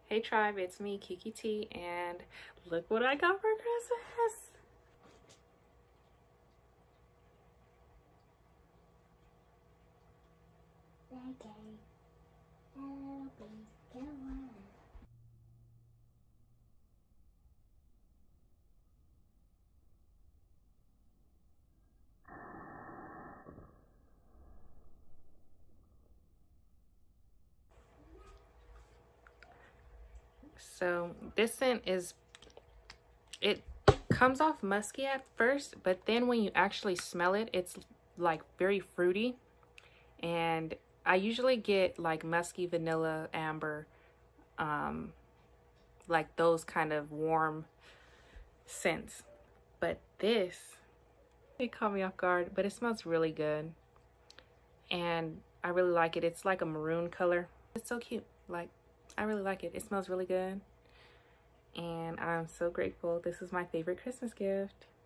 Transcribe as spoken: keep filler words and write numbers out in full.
Hey tribe, it's me, Kiki T, and look what I got for Christmas. Okay. I'll be the one. So this scent is, it comes off musky at first, but then when you actually smell it, it's like very fruity. And I usually get like musky, vanilla, amber, um, like those kind of warm scents. But this, it caught me off guard, but it smells really good. And I really like it. It's like a maroon color. It's so cute. Like, I really like it. It smells really good. And I'm so grateful. This is my favorite Christmas gift.